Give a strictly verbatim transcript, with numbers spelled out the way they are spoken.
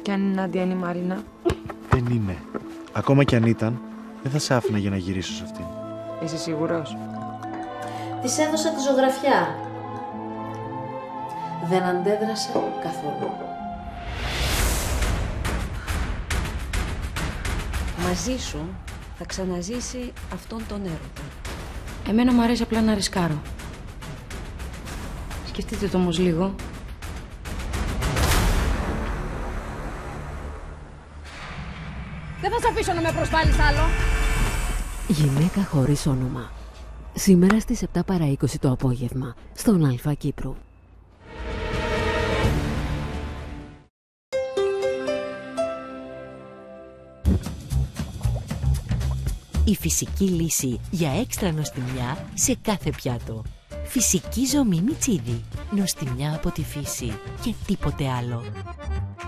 κι αν η Νάντια είναι η Μαρίνα. Δεν είναι. Ακόμα κι αν ήταν, δεν θα σε άφηνα για να γυρίσω σε αυτήν. Είσαι σίγουρος? Της έδωσα τη ζωγραφιά. Δεν αντέδρασε καθόλου. Μαζί σου θα ξαναζήσει αυτόν τον έρωτα. Εμένα μου αρέσει απλά να ρισκάρω. Σκεφτείτε το όμως λίγο. Δεν θα σε αφήσω να με προσβάλλεις άλλο. Γυναίκα χωρίς όνομα. Σήμερα στις επτά παρά είκοσι το απόγευμα, στον Αλφα Κύπρου. Η φυσική λύση για έξτρα νοστιμιά σε κάθε πιάτο. Φυσική ζομή Μιτσίδη. Νοστιμιά από τη φύση και τίποτε άλλο.